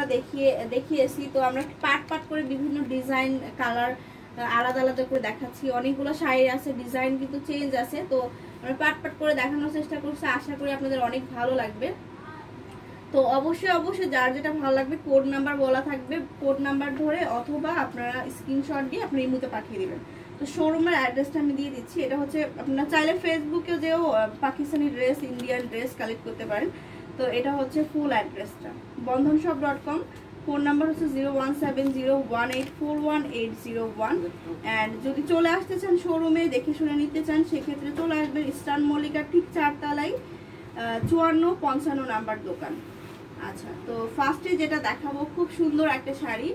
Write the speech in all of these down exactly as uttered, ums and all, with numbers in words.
দেখিয়ে দেখিয়েছি, তো আমরা পার্ট পার্ট করে বিভিন্ন ডিজাইন কালার আলাদা আলাদা করে দেখাচ্ছি। অনেকগুলো শাড়ি আছে, ডিজাইন কিন্তু চেঞ্জ আছে, তো আমরা পার্ট পার্ট করে দেখানোর চেষ্টা করছি। আশা করি আপনাদের অনেক ভালো লাগবে। তো অবশ্যই অবশ্যই যার যেটা ভালো লাগবে কোড নাম্বার বলা থাকবে, কোড নাম্বার ধরে অথবা আপনারা স্ক্রিনশট দিয়ে আপনি ইমোতে পাঠিয়ে দেবেন। তো শোরুমের অ্যাড্রেসটা আমি দিয়ে দিচ্ছি। এটা হচ্ছে আপনারা চাইলে ফেসবুকে যেও Pakistani dress, Indian dress collect করতে পারেন। তো এটা হচ্ছে ফুল অ্যাড্রেসটা, Bandhan shop dot com. Phone number হচ্ছে zero one seven zero one eight four one eight zero one. And যদি চলে আসতে চান শোরুমে দেখে শুনে নিতে চান, সেক্ষেত্রে চলে আসবেন ইস্টার্ন মল্লিকার ঠিক চারতলায় চুয়ান্ন পঞ্চান্ন নাম্বার দোকান। আচ্ছা, তো ফার্স্টে যেটা দেখাবো খুব সুন্দর একটা শাড়ি।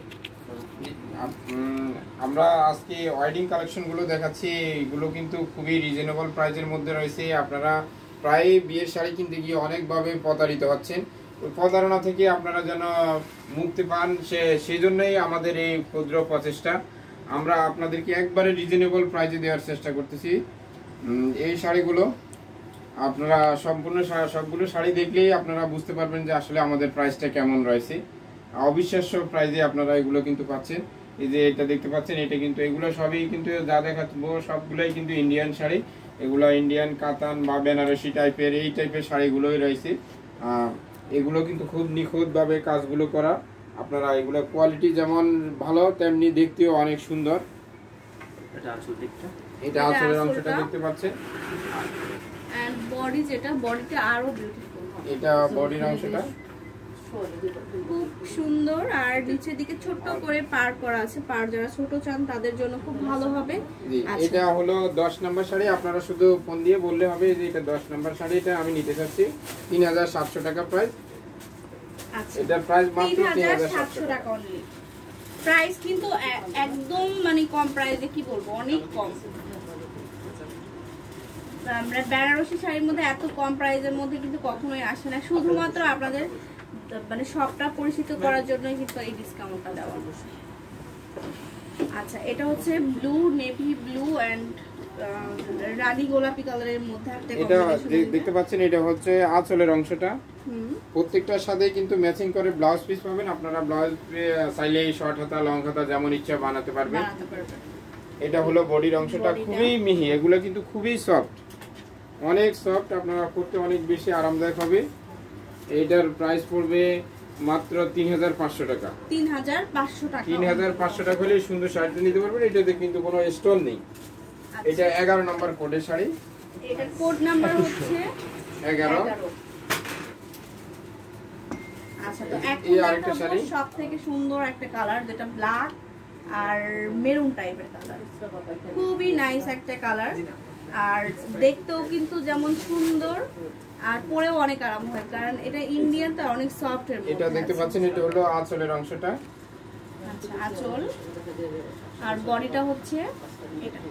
আমরা আজকে ওয়েডিং কালেকশনগুলো দেখাচ্ছি, এগুলো কিন্তু খুবই রিজনেবল প্রাইসের মধ্যে রয়েছে। আপনারা প্রায় বিয়ের শাড়ি কিনতে গিয়ে অনেকভাবে প্রতারিত হচ্ছেন, ওই প্রতারণা থেকে আপনারা যেন মুক্তি পান, সে সেই জন্যই আমাদের এই ক্ষুদ্র প্রচেষ্টা। আমরা আপনাদেরকে একবারে রিজনেবল প্রাইসে দেওয়ার চেষ্টা করতেছি। এই শাড়িগুলো আপনারা সম্পূর্ণ সবগুলো শাড়ি দেখলেই আপনারা বুঝতে পারবেন যে আসলে আমাদের প্রাইসটা কেমন রয়েছে। অবিশ্বাস্য প্রাইসে আপনারা এগুলো কিন্তু পাচ্ছেন। এই যে এটা দেখতে পাচ্ছেন, এটা কিন্তু এগুলো সবই কিন্তু যা দেখাবো সবগুলোই কিন্তু ইন্ডিয়ান শাড়ি। এগুলো ইন্ডিয়ান কাতান বা বেনারসি টাইপের এই টাইপের শাড়িগুলোই রয়েছে। এগুলো কিন্তু খুব নিখুঁতভাবে কাজগুলো করা। আপনারা এগুলো কোয়ালিটি যেমন ভালো, তেমনি দেখতেও অনেক সুন্দর। এটা আসল দিকটা, এটা আসলের অংশটা দেখতে পাচ্ছেন। এন্ড বডি যেটা, বডিটা আরো বিউটিফুল হবে। এটা বডির অংশটা খুব সুন্দর, আর নিচের দিকে ছোট করে পার করা আছে। পার যারা ছোট চান তাদের জন্য খুব ভালো হবে। এটা হলো দশ নাম্বার শাড়ি। আপনারা শুধু ফোন দিয়ে বললে হবে যে এটা দশ নাম্বার শাড়ি, এটা আমি নিতে চাচ্ছি। তিন হাজার সাতশো টাকা প্রাইস। আচ্ছা, এটার প্রাইস মাত্র তিন হাজার সাতশো টাকা অনলি। প্রাইস কিন্তু একদম মানে কম প্রাইসে, কি বলবো, অনেক কম। আমরা বেনারসি শাড়ির মধ্যে এত কম প্রাইসের মধ্যে কিন্তু কখনোই আসে না। শুধুমাত্র আপনাদের মানে সবটা পরিচিত করার জন্যই কিন্তু এই ডিসকাউন্টটা দেওয়া। আচ্ছা, এটা হচ্ছে ব্লু, নেভি ব্লু এন্ড রানী গোলাপি কালারের মধ্যে একটা কম্বিনেশন। এটা দেখতে পাচ্ছেন, এটা হচ্ছে আঁচলের অংশটা। প্রত্যেকটার সাথে কিন্তু ম্যাচিং করে ব্লাউজ পিস পাবেন। আপনারা ব্লাউজ চাইলে শর্ট হাতা, লং হাতা যেমন ইচ্ছা বানাতে পারবেন। এটা হলো বডির অংশটা, খুবই মিহি। এগুলো কিন্তু খুবই সফট, অনেক সফট, আপনারা পরতে অনেক বেশি আরামদায়ক হবে। এইটার প্রাইস পড়বে মাত্র তিন হাজার পাঁচশো টাকা। তিন হাজার পাঁচশো টাকা তিন হাজার পাঁচশো টাকা হলে সুন্দর শাড়িটা নিতে পারবেন। এটাতে কিন্তু কোনো স্টোন নেই। এটা এগারো নম্বর কোডের শাড়ি। এটার কোড নাম্বার হচ্ছে এগারো। আচ্ছা, তো এই আরেকটা শাড়ি সবথেকে সুন্দর একটা কালার, যেটা ব্ল্যাক আর মেরুন টাইপের কালার। খুবই নাইস একটা কালার, আর দেখতেও কিন্তু যেমন সুন্দর আর পরেও অনেক আরাম হয়, কারণ এটা ইন্ডিয়ান তো অনেক সফট এর মধ্যে। এটা দেখতে পাচ্ছেন, এটা হলো আঁচলের অংশটা। আচ্ছা, আঁচল আর বডিটা হচ্ছে এটা।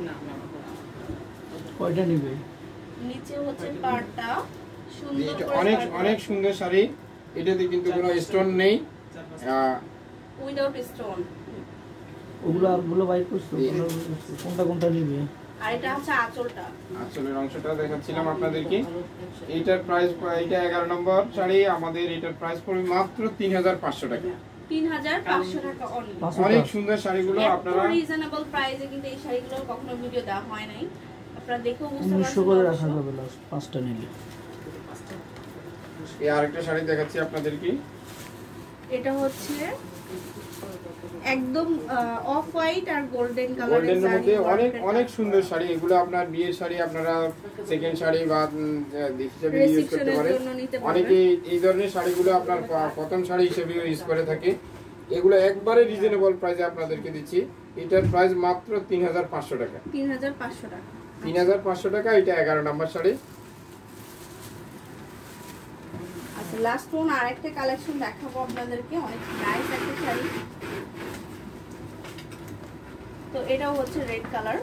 কয়টা নিবে? নিচে হচ্ছে পাড়টা সুন্দর করে, অনেক অনেক সুন্দর শাড়ি। এটাতে কিন্তু কোনো স্টোন নেই, উইদাউট স্টোন। ওগুলো ওগুলো বাইর করছো, কোনটা কোনটা নিবে? আর এটা হচ্ছে আঁচলটা, আঁচলের অংশটা দেখাচ্ছিলাম আপনাদেরকে। এইটার প্রাইস, এটা এগারো নম্বর শাড়ি। আমাদের এটার প্রাইস পড়বে মাত্র তিন হাজার পাঁচশো টাকা। তিন হাজার পাঁচশো টাকা অনলি। অনেক সুন্দর শাড়িগুলো আপনারা রিজনেবল প্রাইসে কিন্তু এই শাড়িগুলো কখনো ভিডিও দেওয়া হয় নাই, আপনারা দেখেও বুঝতে পারছেন। উনিশশো করে রাখা যাবে লাস্ট পাঁচটা নিলে। এই আরেকটা শাড়ি দেখাচ্ছি আপনাদেরকে। এটা হচ্ছে একদম অফ হোয়াইট আর গোল্ডেন কালারের গোল্ডেনের মধ্যে অনেক অনেক সুন্দর শাড়ি। এগুলো আপনার বিয়ের শাড়ি, আপনারা সেকেন্ড শাড়ি বা হিসেবে ইউজ করতে পারেন। অনেকে এই ধরনের শাড়িগুলো আপনার প্রথম শাড়ি হিসেবে ইউজ করে থাকে। এগুলো একবারে রিজনেবল প্রাইসে আপনাদেরকে দিচ্ছি। এটার প্রাইস মাত্র তিন হাজার পাঁচশো টাকা। তিন হাজার পাঁচশো টাকা তিন হাজার পাঁচশো টাকা। এটা এগারো নম্বর শাড়ি। আচ্ছা, লাস্ট ওয়ান আরেকটা কালেকশন দেখাবো আপনাদেরকে, অনেক নাইস একটা শাড়ি। তো এটাও হচ্ছে রেড কালার।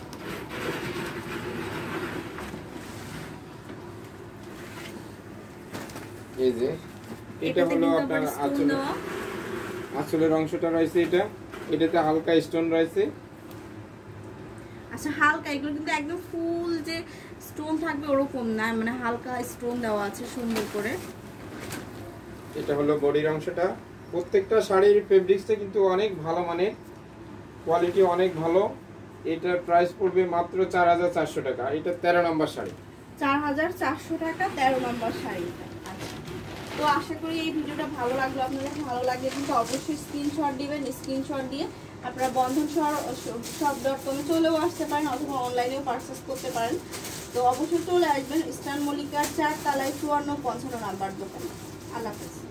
এই যে এটা হলো আপনার আঁচল, আঁচলের অংশটা রয়েছে। এটা এটাতে হালকা স্টোন রয়েছে। আচ্ছা, হালকা, এগুলো কিন্তু একদম ফুল যে স্টোন থাকবে ওরকম না, মানে হালকা স্টোন দেওয়া আছে সুন্দর করে। এটা হলো বডির অংশটা। প্রত্যেকটা শাড়ির ফেব্রিক্সটা কিন্তু অনেক ভালো, মানে কোয়ালিটি অনেক ভালো। এটার প্রাইস পড়বে মাত্র চার হাজার চারশো টাকা। এটা তেরো নম্বর শাড়ি, চার হাজার চারশো টাকা তেরো নম্বর শাড়িটা। আচ্ছা, তো আশা করি এই ভিডিওটা ভালো লাগলো আপনাদের। ভালো লাগলে কিন্তু অবশ্যই স্ক্রিনশট দিবেন। স্ক্রিনশট দিয়ে আপনারা বন্ধন শপ ডট কমে চলেও আসতে পারেন অথবা অনলাইনেও পারচেস করতে পারেন। তো অবশ্যই চলে আসবেন ইস্টার্ন মল্লিকার চার তালায় চুয়ান্ন পঞ্চান্ন নাম্বার দোকানে। আল্লাহ হাফেজ।